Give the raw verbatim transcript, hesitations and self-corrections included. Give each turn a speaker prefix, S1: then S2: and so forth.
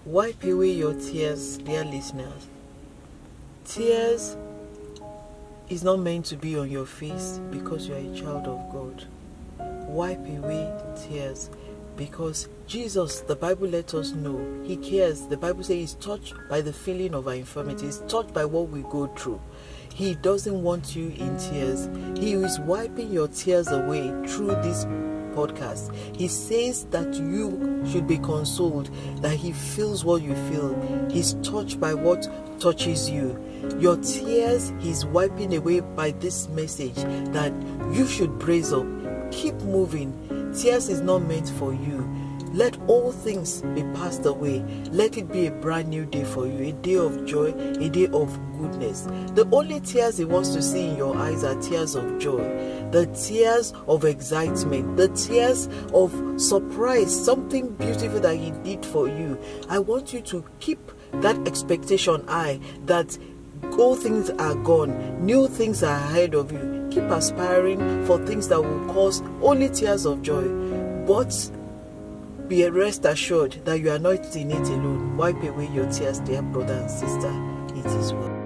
S1: Wipe away your tears, dear listeners. Tears is not meant to be on your face because you are a child of God. Wipe away tears because Jesus, the Bible lets us know, He cares. The Bible says He's touched by the feeling of our infirmities, He's touched by what we go through. He doesn't want you in tears. He is wiping your tears away through this podcast. He says that you should be consoled, that He feels what you feel. He's touched by what touches you. Your tears He's wiping away by this message that you should brace up. Keep moving. Tears is not meant for you. Let all things be passed away. Let it be a brand new day for you, a day of joy, a day of goodness. The only tears He wants to see in your eyes are tears of joy, the tears of excitement, the tears of surprise, something beautiful that He did for you. I want you to keep that expectation high that all things are gone, new things are ahead of you. Keep aspiring for things that will cause only tears of joy. But be rest assured that you are not in it alone. Wipe away your tears, dear brother and sister. It is well.